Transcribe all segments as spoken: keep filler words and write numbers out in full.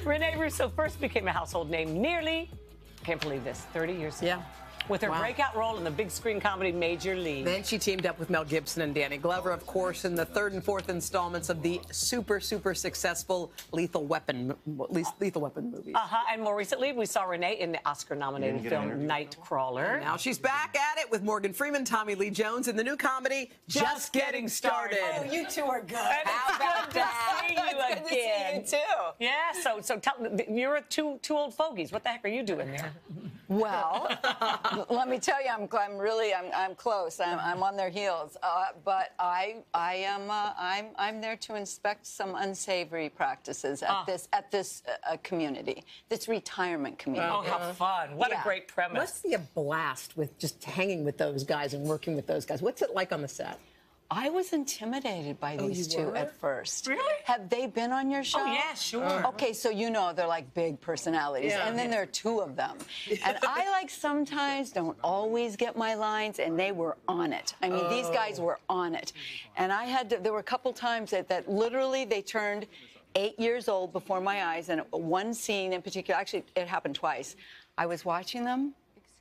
Rene Russo first became a household name nearly, can't believe this, thirty years ago. Yeah. With her Wow. breakout role in the big screen comedy Major League. Then she teamed up with Mel Gibson and Danny Glover, of course, in the third and fourth installments of the super, super successful Lethal Weapon, Lethal Weapon movies. Uh-huh, and more recently, we saw Renee in the Oscar-nominated film Nightcrawler. Now she's back at it with Morgan Freeman, Tommy Lee Jones in the new comedy Just, Just Getting Getting Started. Started. Oh, you two are good. And How about it's good that? to see you It's good to see again. you too. Yeah, so so tell, you're two two old fogies. What the heck are you doing there? Well, let me tell you, I'm, I'm really, I'm, I'm close. I'm, I'm on their heels. Uh, but I, I am, uh, I'm, I'm there to inspect some unsavory practices at Ah. this, at this uh, community, this retirement community. Oh, how fun. What Yeah. a great premise. Must be a blast with just hanging with those guys and working with those guys. What's it like on the set? I was intimidated by these you two were? at first. Really? Have they been on your show? Oh, yeah, sure. Okay, so you know they're like big personalities, Yeah. and then there are two of them. And I like sometimes don't always get my lines, and they were on it. I mean, these guys were on it. And I had to, there were a couple times that, that literally they turned eight years old before my eyes, and one scene in particular, actually it happened twice. I was watching them,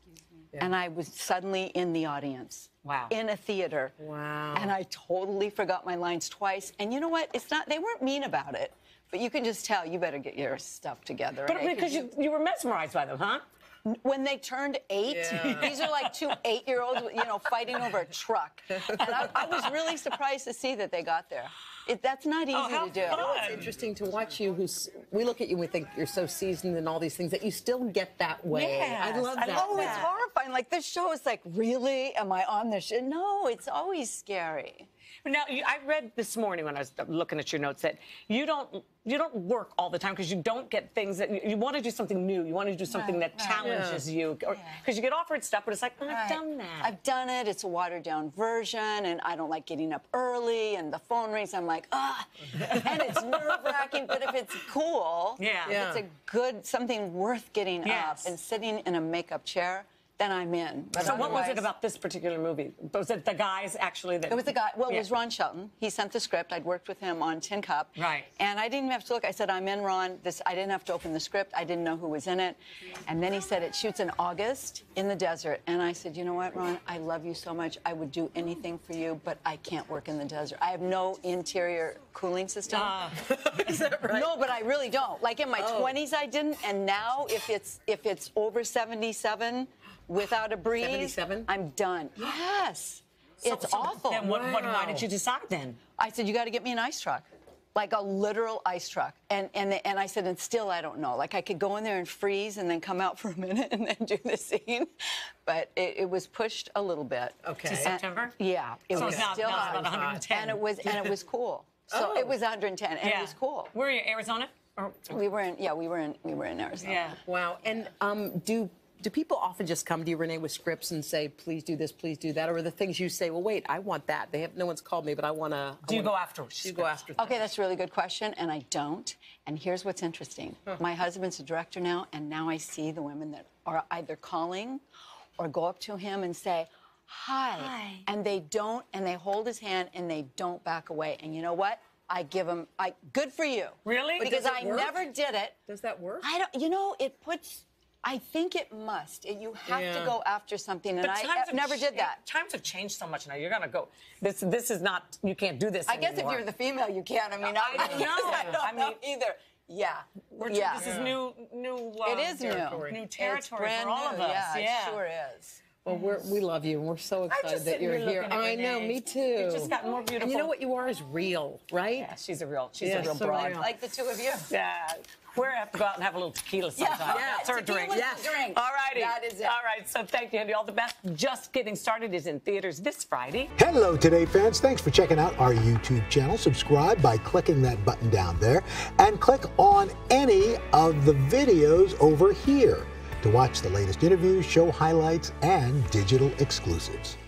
and I was suddenly in the audience. Wow. In a theater. Wow. And I totally forgot my lines twice. And you know what? It's not, they weren't mean about it. But you can just tell you better get your stuff together. But Renee, because you, you were mesmerized by them, huh? when they turned eight, Yeah. these are like two eight-year-olds, you know, fighting over a truck. And I, I was really surprised to see that they got there. It, that's not easy Oh, how to do. fun. It's interesting to watch you. Who's we look at you and we think you're so seasoned and all these things that you still get that way. Yes, I love I that. love Oh, it's that. horrifying. Like, this show is like, really? Am I on this show? No, it's always scary. Now, you, I read this morning when I was looking at your notes that you don't you don't work all the time because you don't get things that you, you want to do something new. You want to do something Right, that right. challenges you, because Yeah. you get offered stuff, but it's like, oh, I've Right. done that. I've done it. It's a watered-down version, and I don't like getting up early, and the phone rings. I'm like, ah, and it's nerve-wracking. But if it's cool, Yeah. if Yeah. it's a good something worth getting Yes. up and sitting in a makeup chair, then I'm in. But So what was it otherwise- about this particular movie? Was it the guys actually that? It was the guy. Well, it Yeah. was Ron Shelton. He sent the script. I'd worked with him on Tin Cup. Right. And I didn't even have to look. I said, I'm in, Ron. This. I didn't have to open the script. I didn't know who was in it. And then he said, it shoots in August in the desert. And I said, you know what, Ron? I love you so much. I would do anything for you, but I can't work in the desert. I have no interior cooling system. Ah. Is that right? No, but I really don't. Like in my Oh. twenties, I didn't. And now, if it's if it's over seventy-seven without a breeze, seventy-seven? I'm done. Yes. So- It's so awful. Then what, what, why Wow. did you decide then? I said, you got to get me an ice truck, like a literal ice truck. And and and I said, and still I don't know. Like I could go in there and freeze and then come out for a minute and then do the scene. But it, it was pushed a little bit. Okay. To And- September? Yeah, it So was it's now, still now it's hot. about one hundred ten. And it was and it was cool. So Oh. it was one hundred ten, and yeah. it was cool. Where are you, Arizona? Or, We were in, yeah, we were in, we were in Arizona. yeah. Wow. And um, do do people often just come to you, Renee, with scripts and say, please do this, please do that? Or are the things you say, well, wait, I want that. They have no one's called me, but I want to. Do you go after? Do you go after? Okay, that's a really good question, and I don't. And here's what's interesting. My husband's a director now, and now I see the women that are either calling or go up to him and say, hi. Hi. And they don't, and they hold his hand, and they don't back away. And you know what? I give them, I, good for you. Really? But Because does it I work? never did it. Does that work? I don't, you know, it puts, I think it must. You have Yeah. to go after something, and But I times uh, have never cha- did that. Times have changed so much now. You're gonna go. This this is not. You can't do this. I guess if anymore. you're the female, you can. I mean, I don't know. I don't I know mean- either. Yeah. We're, yeah. This is new new. Uh, It is territory. new. New territory It's brand for all new. of us. Yeah, Yeah. it sure is. Well, we're, we love you, and we're so excited just that sitting you're here here. looking at I know, Renee. me too. You've just gotten more beautiful. And you know what you are is real, right? Yeah, she's a real. She's Yeah, a real so broad. real. Like the two of you. Yeah. We're gonna have to go out and have a little tequila sometime. Yeah, That's her tequila's drink. the Yes. drink. All righty. That is it. All right. So thank you, Andy. All the best. Just Getting Started is in theaters this Friday. Hello, Today fans. Thanks for checking out our YouTube channel. Subscribe by clicking that button down there and click on any of the videos over here to watch the latest interviews, show highlights, and digital exclusives.